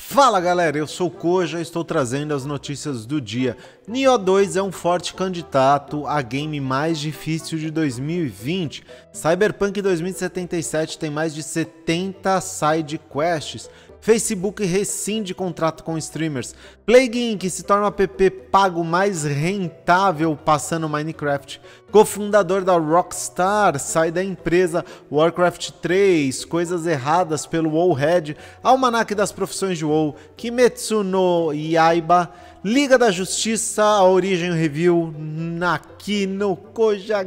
Fala galera, eu sou o Koja e estou trazendo as notícias do dia. Nioh 2 é um forte candidato a game mais difícil de 2020. Cyberpunk 2077 tem mais de 70 side quests. Facebook rescinde contrato com streamers. Plague Inc. se torna o app pago mais rentável passando Minecraft. Cofundador da Rockstar sai da empresa. Warcraft 3, coisas erradas pelo WoWhead. Almanac das profissões de WoW. Kimetsu no Yaiba. Liga da Justiça, a origem review aqui no Koja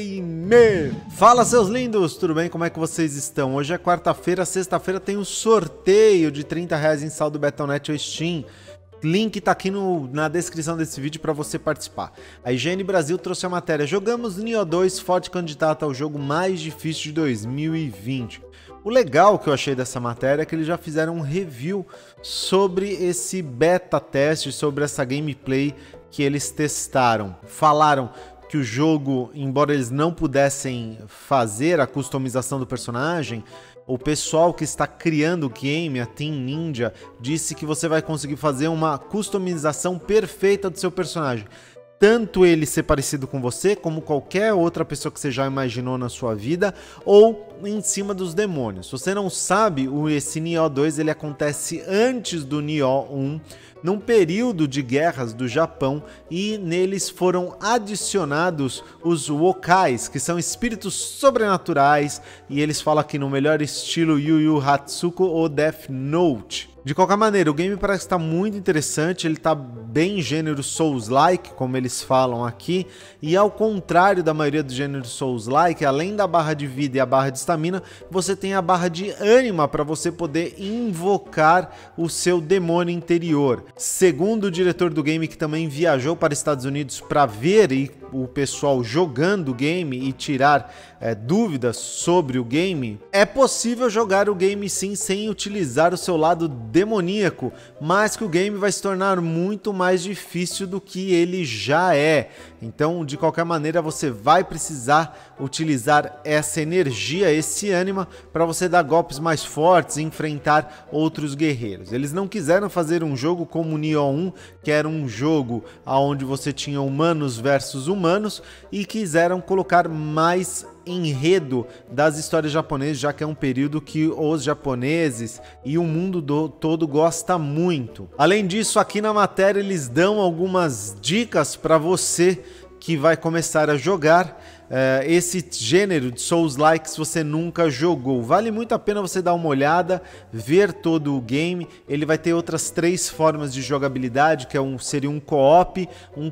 Gamer. Fala seus lindos, tudo bem? Como é que vocês estão? Hoje é quarta-feira, sexta-feira tem um sorteio de R$30 em saldo Battle.net ou Steam. Link tá aqui na descrição desse vídeo para você participar. A IGN Brasil trouxe a matéria: jogamos Nioh 2, forte candidato ao jogo mais difícil de 2020. O legal que eu achei dessa matéria é que eles já fizeram um review sobre esse beta teste, sobre essa gameplay que eles testaram. Falaram que o jogo, embora eles não pudessem fazer a customização do personagem, o pessoal que está criando o game, a Team Ninja, disse que você vai conseguir fazer uma customização perfeita do seu personagem. Tanto ele ser parecido com você, como qualquer outra pessoa que você já imaginou na sua vida, ou em cima dos demônios. Se você não sabe, esse Nioh 2 ele acontece antes do Nioh 1, num período de guerras do Japão, e neles foram adicionados os Wokais, que são espíritos sobrenaturais, e eles falam aqui no melhor estilo Yu Yu Hatsune ou Death Note. De qualquer maneira, o game parece estar muito interessante, ele está bem gênero Souls-like, como eles falam aqui, e ao contrário da maioria do gênero Souls-like, além da barra de vida e a barra de estamina, você tem a barra de ânima para você poder invocar o seu demônio interior. Segundo o diretor do game, que também viajou para os Estados Unidos para ver o pessoal jogando o game e tirar dúvidas sobre o game, é possível jogar o game sim sem utilizar o seu lado demoníaco, mas que o game vai se tornar muito mais difícil do que ele já é. Então, de qualquer maneira, você vai precisar utilizar essa energia, esse ânima, para você dar golpes mais fortes e enfrentar outros guerreiros. Eles não quiseram fazer um jogo como o Nioh 1, que era um jogo onde você tinha humanos versus humanos, e quiseram colocar mais enredo das histórias japonesas, já que é um período que os japoneses e o mundo todo gosta muito. Além disso, aqui na matéria eles dão algumas dicas para você que vai começar a jogar esse gênero de Souls-like se você nunca jogou. Vale muito a pena você dar uma olhada, ver todo o game. Ele vai ter outras 3 formas de jogabilidade, que seria um co-op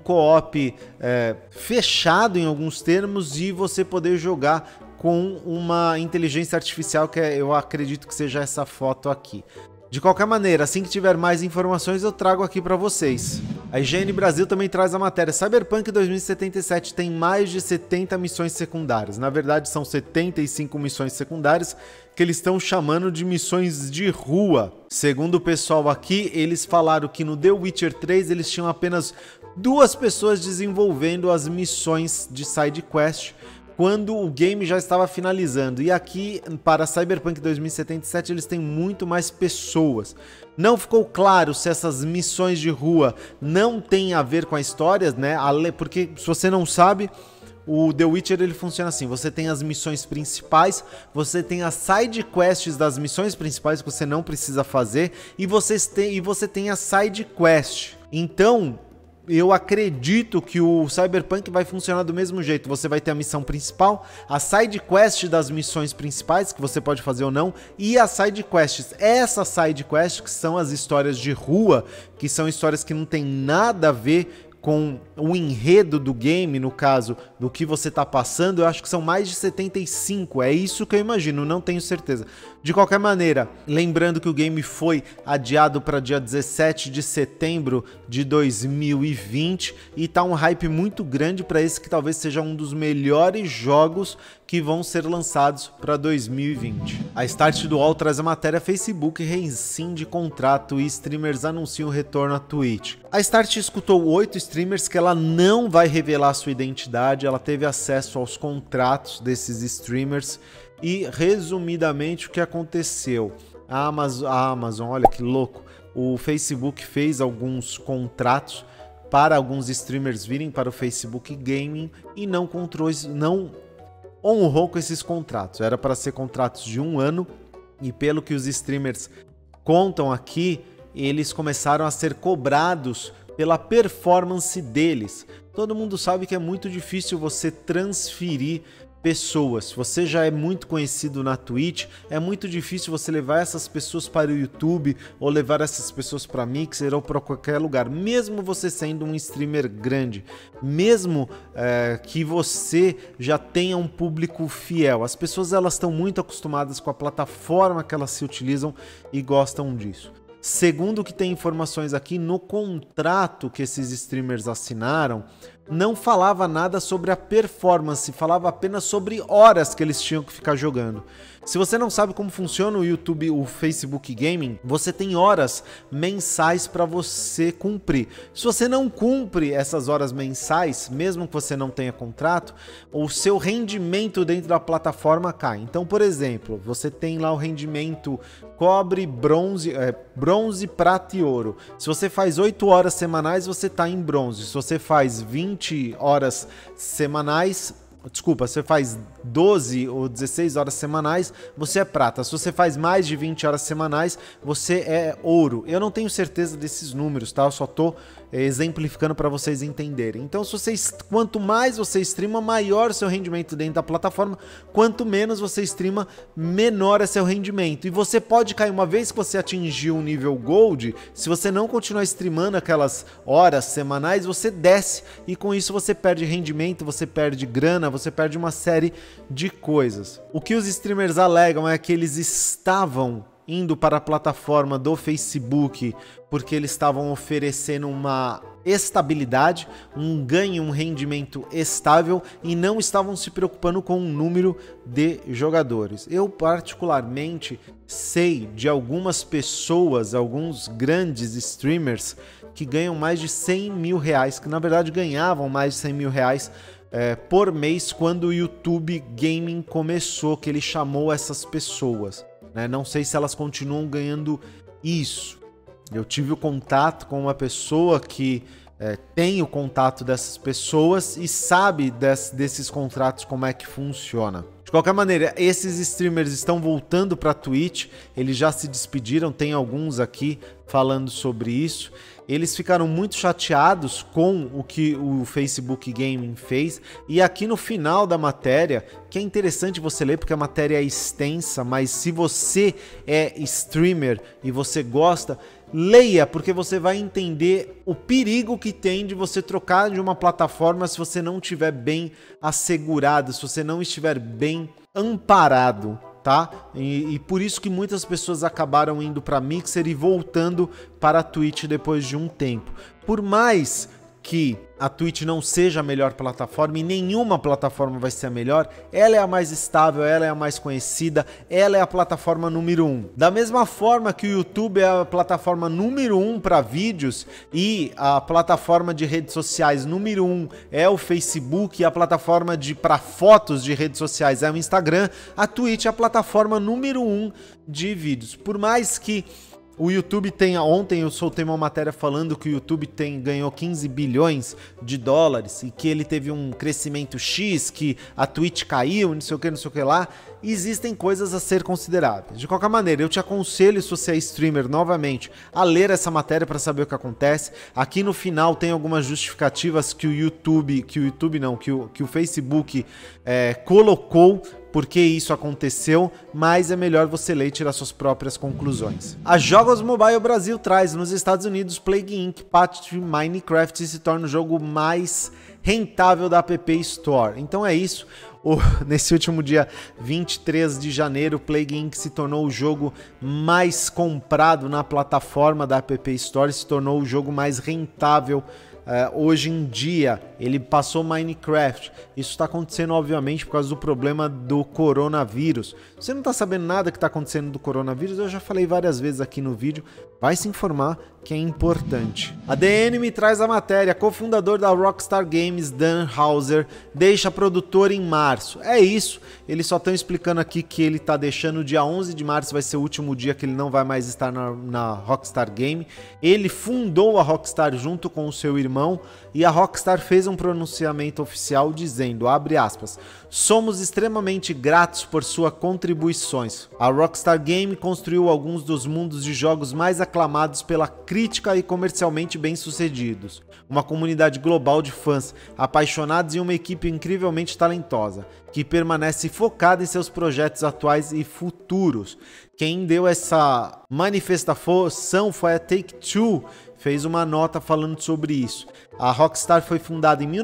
fechado em alguns termos, e você poder jogar com uma inteligência artificial, que eu acredito que seja essa foto aqui. De qualquer maneira, assim que tiver mais informações eu trago aqui para vocês. A IGN Brasil também traz a matéria: Cyberpunk 2077 tem mais de 70 missões secundárias. Na verdade são 75 missões secundárias, que eles estão chamando de missões de rua. Segundo o pessoal aqui, eles falaram que no The Witcher 3 eles tinham apenas 2 pessoas desenvolvendo as missões de side quest, quando o game já estava finalizando. E aqui, para Cyberpunk 2077, eles têm muito mais pessoas. Não ficou claro se essas missões de rua não têm a ver com a história, né? Porque, se você não sabe, o The Witcher ele funciona assim: você tem as missões principais, você tem as side quests das missões principais que você não precisa fazer, e você tem a side quest. Então, eu acredito que o Cyberpunk vai funcionar do mesmo jeito. Você vai ter a missão principal, a side quest das missões principais, que você pode fazer ou não, e as side quests. Essas side quests que são as histórias de rua, que são histórias que não tem nada a ver com o enredo do game, no caso, do que você está passando. Eu acho que são mais de 75, é isso que eu imagino, não tenho certeza. De qualquer maneira, lembrando que o game foi adiado para dia 17 de setembro de 2020 e tá um hype muito grande para esse que talvez seja um dos melhores jogos que vão ser lançados para 2020. A Start do UOL traz a matéria: Facebook rescinde contrato e streamers anunciam retorno à Twitch. A Start escutou 8 streamers que ela não vai revelar sua identidade, ela teve acesso aos contratos desses streamers e, resumidamente, o que aconteceu? A Amazon, olha que louco, o Facebook fez alguns contratos para alguns streamers virem para o Facebook Gaming e não honrou com esses contratos. Era para ser contratos de 1 ano e pelo que os streamers contam aqui, eles começaram a ser cobrados pela performance deles. Todo mundo sabe que é muito difícil você transferir pessoas. Se você já é muito conhecido na Twitch, é muito difícil você levar essas pessoas para o YouTube ou levar essas pessoas para Mixer ou para qualquer lugar, mesmo você sendo um streamer grande, mesmo que você já tenha um público fiel. As pessoas elas estão muito acostumadas com a plataforma que elas se utilizam e gostam disso. Segundo o que tem informações aqui, no contrato que esses streamers assinaram, não falava nada sobre a performance, falava apenas sobre horas que eles tinham que ficar jogando. Se você não sabe como funciona o YouTube, o Facebook Gaming, você tem horas mensais para você cumprir. Se você não cumpre essas horas mensais, mesmo que você não tenha contrato, o seu rendimento dentro da plataforma cai. Então, por exemplo, você tem lá o rendimento cobre, bronze, prata e ouro. Se você faz 8 horas semanais, você está em bronze. Se você faz 20 horas semanais, desculpa, você faz 12 ou 16 horas semanais, você é prata. Se você faz mais de 20 horas semanais, você é ouro. Eu não tenho certeza desses números, tá? Eu só tô exemplificando para vocês entenderem. Então, quanto mais você streama, maior seu rendimento dentro da plataforma. Quanto menos você streama, menor é seu rendimento. E você pode cair, uma vez que você atingiu o nível Gold, se você não continuar streamando aquelas horas semanais, você desce e com isso você perde rendimento, você perde grana, você perde uma série de coisas. O que os streamers alegam é que eles estavam indo para a plataforma do Facebook porque eles estavam oferecendo uma estabilidade, um ganho, um rendimento estável e não estavam se preocupando com o número de jogadores. Eu particularmente sei de algumas pessoas, alguns grandes streamers que ganham mais de 100 mil reais, que na verdade ganhavam mais de 100 mil reais por mês quando o YouTube Gaming começou, que ele chamou essas pessoas. Não sei se elas continuam ganhando isso. Eu tive o contato com uma pessoa que tem o contato dessas pessoas e sabe desses contratos como é que funciona. De qualquer maneira, esses streamers estão voltando para a Twitch, eles já se despediram, tem alguns aqui falando sobre isso. Eles ficaram muito chateados com o que o Facebook Gaming fez. E aqui no final da matéria, que é interessante você ler porque a matéria é extensa, mas se você é streamer e você gosta, leia, porque você vai entender o perigo que tem de você trocar de uma plataforma se você não estiver bem assegurado, se você não estiver bem amparado. Tá? E por isso que muitas pessoas acabaram indo para Mixer e voltando para a Twitch depois de um tempo. Por mais que a Twitch não seja a melhor plataforma e nenhuma plataforma vai ser a melhor, ela é a mais estável, ela é a mais conhecida, ela é a plataforma número 1. Da mesma forma que o YouTube é a plataforma número 1 para vídeos e a plataforma de redes sociais número 1 é o Facebook e a plataforma para fotos de redes sociais é o Instagram, a Twitch é a plataforma número 1 de vídeos. Por mais que o YouTube ontem eu soltei uma matéria falando que o YouTube ganhou 15 bilhões de dólares e que ele teve um crescimento X, que a Twitch caiu, não sei o que lá. Existem coisas a ser consideradas. De qualquer maneira, eu te aconselho, se você é streamer, novamente, a ler essa matéria para saber o que acontece. Aqui no final tem algumas justificativas que o Facebook colocou porque isso aconteceu, mas é melhor você ler e tirar suas próprias conclusões. A Jogos Mobile Brasil traz nos Estados Unidos Plague Inc. patch de Minecraft e se torna o jogo mais rentável da App Store. Então é isso. Nesse último dia 23 de janeiro, Plague Inc. se tornou o jogo mais comprado na plataforma da App Store, se tornou o jogo mais rentável hoje em dia. Ele passou Minecraft. Isso está acontecendo, obviamente, por causa do problema do coronavírus. Você não está sabendo nada que está acontecendo do coronavírus? Eu já falei várias vezes aqui no vídeo. Vai se informar, que é importante. A The Enemy traz a matéria. Cofundador da Rockstar Games, Dan Houser, deixa a produtora em março. É isso. Eles só estão explicando aqui que ele está deixando o dia 11 de março, vai ser o último dia que ele não vai mais estar na Rockstar Game. Ele fundou a Rockstar junto com o seu irmão e a Rockstar fez um pronunciamento oficial dizendo, abre aspas, somos extremamente gratos por suas contribuições. A Rockstar Game construiu alguns dos mundos de jogos mais aclamados pela crítica e comercialmente bem-sucedidos. Uma comunidade global de fãs apaixonados e uma equipe incrivelmente talentosa, que permanece focada em seus projetos atuais e futuros. Quem deu essa manifestação foi a Take-Two, fez uma nota falando sobre isso. A Rockstar foi fundada em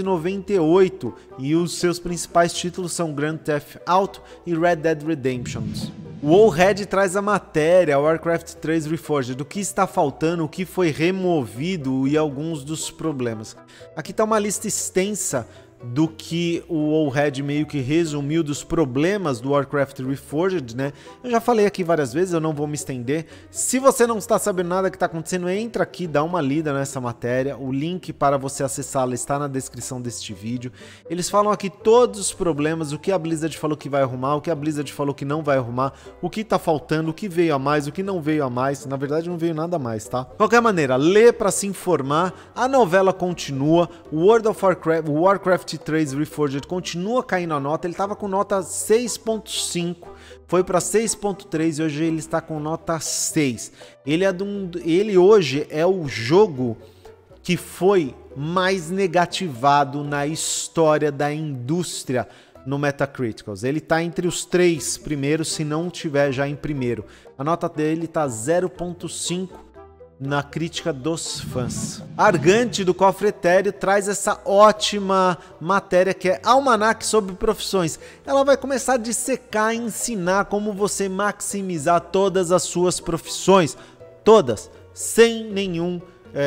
1998 e os seus principais títulos são Grand Theft Auto e Red Dead Redemption. O Wowhead traz a matéria, Warcraft 3 Reforged, do que está faltando, o que foi removido e alguns dos problemas. Aqui está uma lista extensa do que o Wowhead meio que resumiu dos problemas do Warcraft Reforged, né? Eu já falei aqui várias vezes, eu não vou me estender. Se você não está sabendo nada que está acontecendo, entra aqui, dá uma lida nessa matéria. O link para você acessá-la está na descrição deste vídeo. Eles falam aqui todos os problemas, o que a Blizzard falou que vai arrumar, o que a Blizzard falou que não vai arrumar, o que está faltando, o que veio a mais, o que não veio a mais. Na verdade, não veio nada a mais, tá? De qualquer maneira, lê para se informar. A novela continua. O Warcraft 3 Reforged continua caindo a nota, ele estava com nota 6.5, foi para 6.3 e hoje ele está com nota 6. Ele hoje é o jogo que foi mais negativado na história da indústria no Metacriticals. Ele está entre os 3 primeiros, se não tiver já em primeiro. A nota dele está 0.5 na crítica dos fãs. Argante do Cofre Etéreo traz essa ótima matéria que é Almanac sobre Profissões. Ela vai começar a dissecar e ensinar como você maximizar todas as suas profissões. Todas, sem nenhum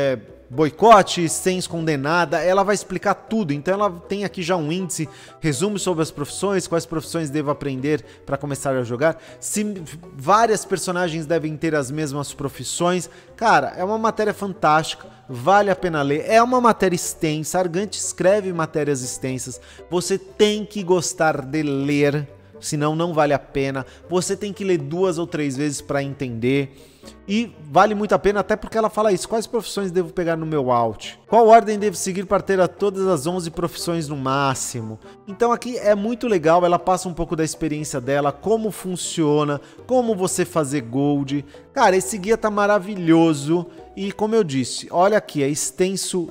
boicote, sem esconder nada. Ela vai explicar tudo, então ela tem aqui já um índice, resumo sobre as profissões, quais profissões devo aprender para começar a jogar, se várias personagens devem ter as mesmas profissões. Cara, é uma matéria fantástica, vale a pena ler, é uma matéria extensa, Argante escreve matérias extensas, você tem que gostar de ler, senão não vale a pena, você tem que ler 2 ou 3 vezes para entender. E vale muito a pena, até porque ela fala isso. Quais profissões devo pegar no meu alt? Qual ordem devo seguir para ter todas as 11 profissões no máximo? Então aqui é muito legal, ela passa um pouco da experiência dela, como funciona, como você fazer gold. Cara, esse guia tá maravilhoso e como eu disse, olha aqui, é extenso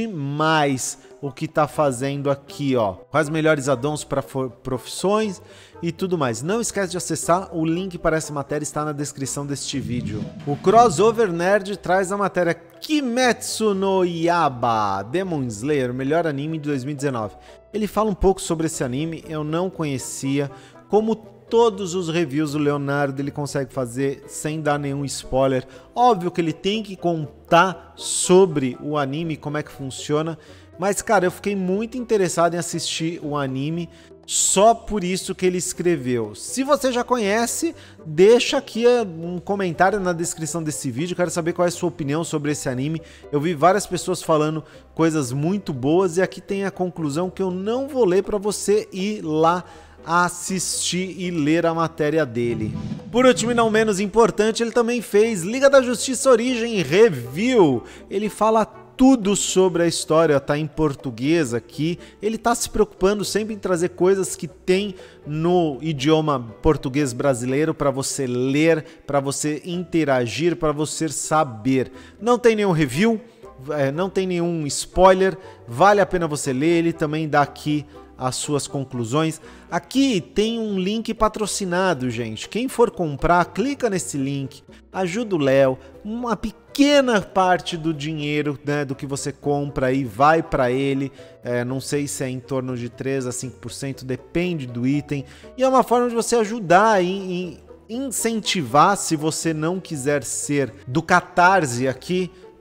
demais o que tá fazendo aqui, ó. Quais melhores addons para profissões e tudo mais. Não esquece de acessar, o link para essa matéria está na descrição deste vídeo. O Crossover Nerd traz a matéria Kimetsu no Yaiba, Demon Slayer, o melhor anime de 2019. Ele fala um pouco sobre esse anime, eu não conhecia, como todos os reviews do Leonardo ele consegue fazer sem dar nenhum spoiler. Óbvio que ele tem que contar sobre o anime, como é que funciona, mas cara, eu fiquei muito interessado em assistir o anime só por isso que ele escreveu. Se você já conhece, deixa aqui um comentário na descrição desse vídeo, quero saber qual é a sua opinião sobre esse anime. Eu vi várias pessoas falando coisas muito boas e aqui tem a conclusão que eu não vou ler para você ir lá assistir e ler a matéria dele. Por último e não menos importante, ele também fez Liga da Justiça Origem Review. Ele fala tudo sobre a história, tá em português aqui. Ele tá se preocupando sempre em trazer coisas que tem no idioma português brasileiro para você ler, para você interagir, para você saber. Não tem nenhum review, não tem nenhum spoiler, vale a pena você ler. Ele também dá aqui as suas conclusões. Aqui tem um link patrocinado, gente. Quem for comprar, clica nesse link, ajuda o Léo. Uma pequena parte do dinheiro, né, do que você compra aí vai para ele. Não sei se é em torno de 3 a 5%, depende do item. E é uma forma de você ajudar e incentivar, se você não quiser ser do Catarse aqui,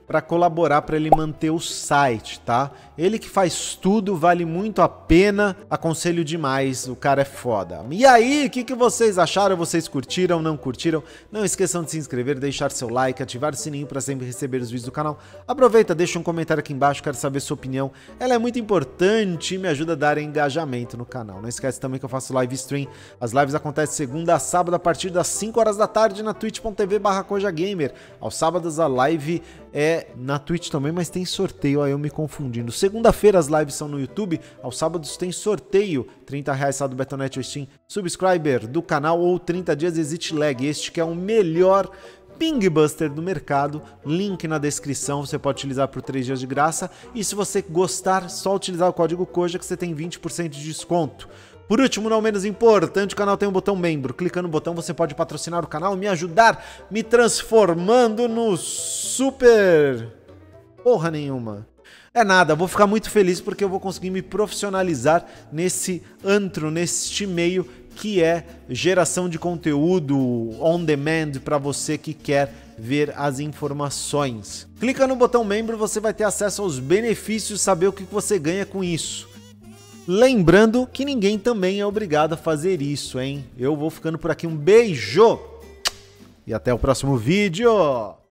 para colaborar para ele manter o site, tá? Ele que faz tudo, vale muito a pena, aconselho demais, o cara é foda. E aí, o que vocês acharam? Vocês curtiram, não curtiram? Não esqueçam de se inscrever, deixar seu like, ativar o sininho para sempre receber os vídeos do canal. Aproveita, deixa um comentário aqui embaixo, quero saber sua opinião. Ela é muito importante e me ajuda a dar engajamento no canal. Não esquece também que eu faço live stream. As lives acontecem segunda a sábado a partir das 5 horas da tarde na twitch.tv/kojagamer. Aos sábados a live é na Twitch também, mas tem sorteio, aí eu me confundindo. Segunda-feira as lives são no YouTube, aos sábados tem sorteio, R$30 saldo Betonet ou Steam, subscriber do canal ou 30 dias Exit Lag, este que é o melhor Ping Buster do mercado, link na descrição, você pode utilizar por 3 dias de graça, e se você gostar, só utilizar o código KOJA que você tem 20% de desconto. Por último, não menos importante, o canal tem um botão membro. Clicando no botão você pode patrocinar o canal, me ajudar, me transformando no super... porra nenhuma. É nada, vou ficar muito feliz porque eu vou conseguir me profissionalizar nesse antro, neste meio que é geração de conteúdo on demand para você que quer ver as informações. Clica no botão membro, você vai ter acesso aos benefícios, saber o que você ganha com isso. Lembrando que ninguém também é obrigado a fazer isso, hein? Eu vou ficando por aqui, um beijo e até o próximo vídeo!